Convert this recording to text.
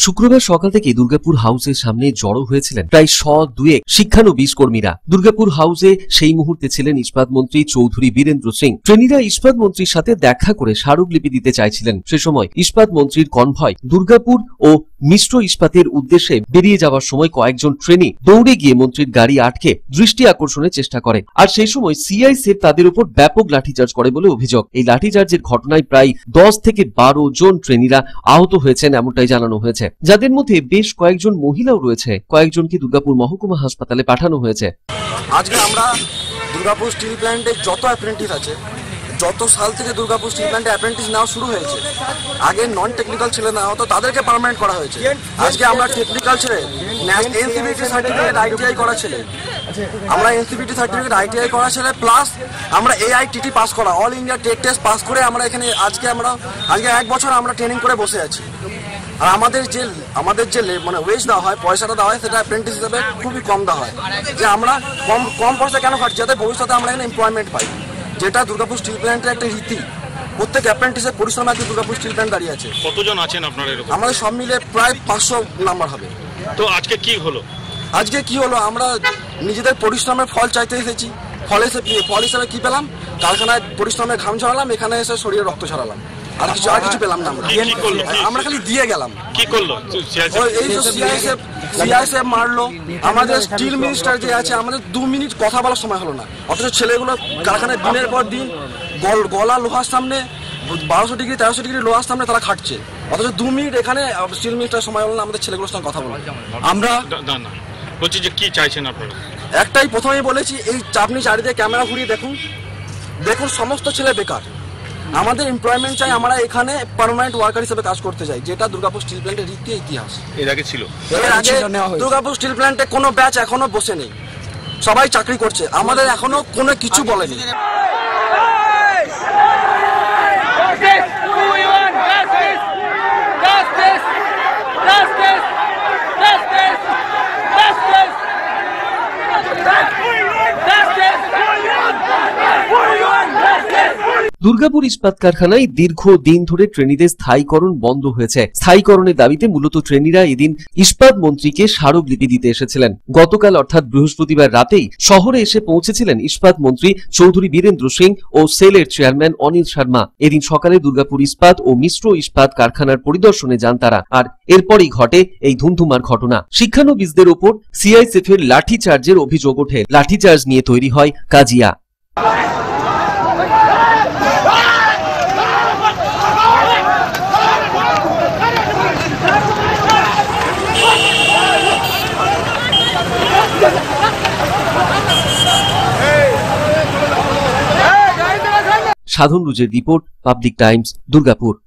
শুক্রবার সকাল থেকে দুর্গাপুর হাউসের সামনে জড়ো হয়েছিলেন প্রায় 100-2 শিক্ষানবিশ কর্মীরা। দুর্গাপুর হাউসে সেই মুহূর্তে ছিলেন ইস্পাত মন্ত্রী চৌধুরী বীরেন্দ্র সিং। ট্রেনিরা ইস্পাত মন্ত্রীর সাথে দেখা করে স্মারকলিপি দিতে চাইছিলেন। সে সময় ইস্পাত মন্ত্রীর কনভয় দুর্গাপুর ও মিশ্র ইস্পাতের উদ্দেশ্যে বেরিয়ে যাওয়ার সময় কয়েকজন ট্রেনি দৌড়ে গিয়ে মন্ত্রীর গাড়ি আটকে দৃষ্টি আকর্ষণের চেষ্টা করে। আর সেই সময় সিআইএসএফ তাদের উপর ব্যাপক লাঠিচার্জ করে বলে অভিযোগ। এই লাঠিচার্জের ঘটনায় প্রায় 10 থেকে 12 জন ট্রেনিরা আহত হয়েছেন এমনটাই জানানো হয়েছে, যাদের মধ্যে বেশ কয়েকজন মহিলাও রয়েছে। কয়েকজনকে দুর্গাপুর মহকুমা হাসপাতালে পাঠানো হয়েছে। আজকে আমরা দুর্গাপুর স্টিল প্ল্যান্টে যত অ্যাপ্রেন্টিস আছে, যত সাল থেকে দুর্গাপুর স্টিল প্ল্যান্টে অ্যাপ্রেন্টিস নেওয়া শুরু হয়েছে, আগে নন টেকনিক্যাল ছেলে নেওয়া হতো, তাদেরকে পার্মানেন্ট করা হয়েছে। আজকে আমরা টেকনিক্যাল ছেলে এনসিবিটি সার্টিফিকেট আইটিআই করা ছেলে, আমরা এনসিবিটি সার্টিফিকেট আইটিআই করা ছেলে প্লাস আমরা এআইটিটি পাস করা, all India TET test pass করে আমরা এখানে আজকে 1 বছর আমরা ট্রেনিং করে বসে আছি। আর আমাদের যে মানে ওয়েজ দেওয়া হয়, পয়সাটা দেওয়া হয়, সেটা অ্যাপ্রেন্টিস হিসেবে খুবই কম দেওয়া হয়। যে আমরা কম পয়সা কেন খাচ্ছি, যাতে ভবিষ্যতে আমরা এখানে এমপ্লয়মেন্ট পাই, যেটা দুর্গাপুর স্টিল প্ল্যান্টের একটা রীতি। প্রত্যেক অ্যাপ্রেন্টিসের পরিশ্রম আজকে দুর্গাপুর স্টিল প্ল্যান্ট দাঁড়িয়ে আছে। কতজন আছেন আপনারা? আমাদের সব মিলে প্রায় 500 নাম্বার হবে। তো আজকে কি হলো? আমরা নিজেদের পরিশ্রমের ফল চাইতে এসেছি। ফল হিসেবে কি পেলাম? কারখানায় পরিশ্রমের ঘাম ছড়ালাম, এখানে এসে শরীরে রক্ত ছড়ালাম, আর কিছু পেলাম না। আমরা খালি দিয়ে গেলাম। কি করলো? এই তো সিআইএসএফ মারলো। আমাদের স্টিল মিনিস্টার যে আছে, আমাদের 2 মিনিট কথা বলার সময় হলো না, অথচ ছেলেগুলো কারখানায় দিনের পর দিন গলা লোহার সামনে 1200 ডিগ্রি 1300 ডিগ্রি লোহার সামনে তারা খাটছে, অথচ 2 মিনিট এখানে স্টিল মিনিস্টার সময় হলো না আমাদের ছেলেগুলোর সঙ্গে কথা বলো। আমরা বলছি যে কি চাইছেন আপনারা? একটাই প্রথমেই বলেছি, এই আপনি চারিদিকে ক্যামেরা ঘুরিয়ে দেখুন সমস্ত ছেলে বেকার। আমাদের এমপ্লয়মেন্ট চাই, আমরা এখানে পার্মানেন্ট ওয়ার্কার হিসেবে কাজ করতে চাই, যেটা দুর্গাপুর স্টিল প্ল্যান্টের রীতি ইতিহাস। এর আগে ছিল? এর আগে দুর্গাপুর স্টিল প্ল্যান্টে কোনো ব্যাচ এখনো বসে নেই, সবাই চাকরি করছে, আমাদের এখনো কোনো কিছু বলেনি। দুর্গাপুর ইস্পাত কারখানায় দীর্ঘদিন ধরে ট্রেনিদের স্থায়ীকরণ বন্ধ হয়েছে। স্থায়ীকরণের দাবিতে মূলত ট্রেনিরা এদিন ইস্পাত মন্ত্রীকে স্মারকলিপি দিতে এসেছিলেন। গতকাল অর্থাৎ বৃহস্পতিবার রাতেই শহরে এসে পৌঁছেছিলেন ইস্পাত মন্ত্রী চৌধুরী বীরেন্দ্র সিং ও সেলের চেয়ারম্যান অনিল শর্মা। এদিন সকালে দুর্গাপুর ইস্পাত ও মিশ্র ইস্পাত কারখানার পরিদর্শনে যান তারা, আর এরপরই ঘটে এই ধুমধুমার ঘটনা। শিক্ষানবিশদের ওপর সিআইএসএফ এর লাঠিচার্জের অভিযোগ ওঠে। লাঠিচার্জ নিয়ে তৈরি হয় কাজিয়া। সাধন রুজের রিপোর্ট, পাবলিক টাইমস, দুর্গাপুর।